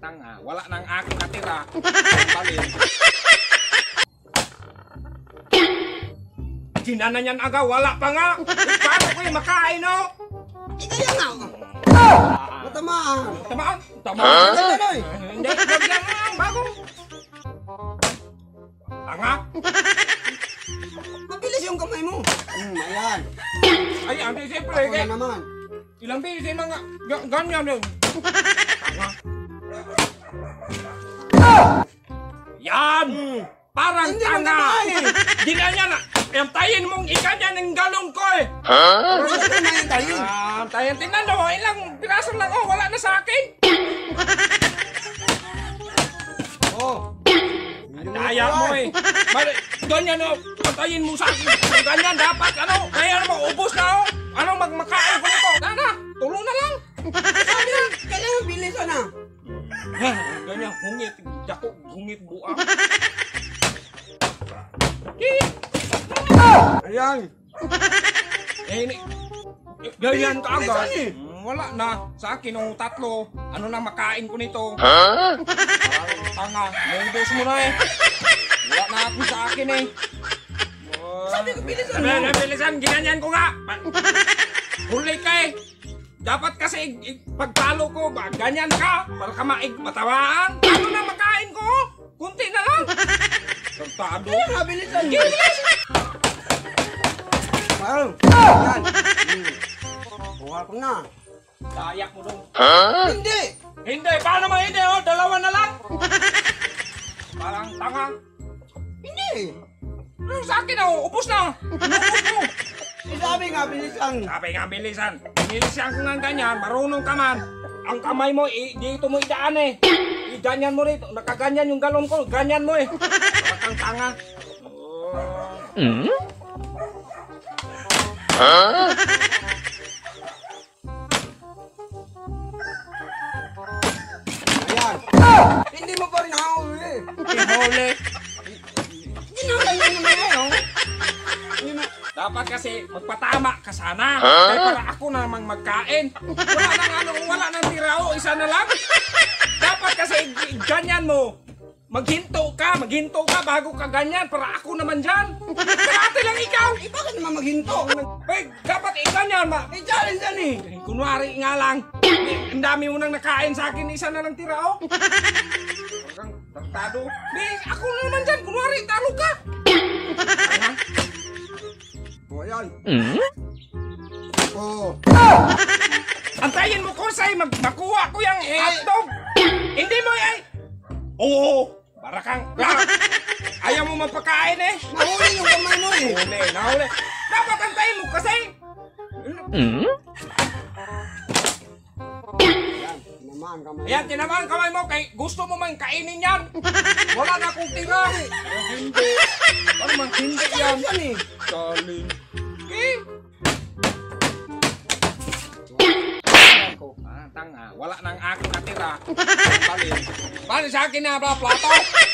Tanga, wala nang aking natira. Balin. Ginana niyan aga, wala pa nga. Paano ko yung makain, no? Kaya nga. Matamaan. Tamaan? Tamaan? Hindi, lagyan mo ang bago. Tanga. Mabilis yung kamay mo. Ayan. Ay, ante, siyempre. Ako na naman. Ilang bilis yung mga ganyan yun. Tanga. Yan! Parang Hindi tanga! Ginanya na! Tayin mong ikanyan ng galong ko eh! Ano ba yung tayo? Tayin, tingnan mo, ilang piraso lang oh, wala na sa akin! Oh. Daya mo eh! Ganyan oh, patayin mo sa akin! Ganyan dapat, ano? Kaya naman, ubos na oh! Anong magmakain ko nito? Tana, tulong na lang! Sabi lang, kailangan bilisan na. Ganyan, hungit, dako, hungit buang. Ayan. Ganyan ka agad. Wala na. Sa akin, ang tatlo. Ano na makain ko nito? Tanga. Naubos mo na eh. Wala na ako sa akin eh. Sabi ko, bilisan mo. Bilisan, ginanyan ko nga. Huli ka eh. Dapat kasi pagpalo ko, ganyan ka. Para ka matawaan. Ano na makain ko? Kunti na lang. Tagtado. Kaya bilisan mo. Bilis! Wow. Ayan. Buha ko na. Dayak mo dong. Hindi. Hindi, paano mo hindi? Oh, dalawa na lang. Parang tanga. Hindi. Ano sa akin oh, upos na. Upos mo. Sabi nga, bilisan. Sabi nga, bilisan. Bilisan ko nga ganyan, marunong ka man. Ang kamay mo, dito mo idaan eh. Ganyan mo rito, nakaganyan yung galon ko, ganyan mo eh. Parang tanga. Ayan. Hindi mo pa rin hahuli. Huli. Ginagawa mo na ngayon. Dapat kasi magpatama ka sana. Kaya para ako namang magkain. Wala nang ano, wala nang tirao, isa na lang. Dapat kasi ganyan mo. Maghinto ka bago ka ganyan para ako naman dyan. Parati lang ikaw. Bakit naman maghinto? Dapat ganyan Challenge yan eh. Kunwari nga lang. Ang dami mo nang nakain sa akin, isa na lang tirao. Parang tagtado. Ako naman dyan, kunwari talo ka. O, ayan. Oh. Antayin mo ko sa'y makuha ko yung hotdog. Hindi mo yan. Oo. Para kang... Ayaw mo mapakain eh. Nahuli yung kamay mo eh. Nahuli. Dapat antayin mo kasi. Ayan, tinamaan kamay. Ayan, tinamaan kamay mo. Gusto mo man kainin yan. Wala na akong tira. Hindi. Ano man, hindi yan. Galit. Okay. Tanga, wala nang aking natira. Balin sa akin na plato.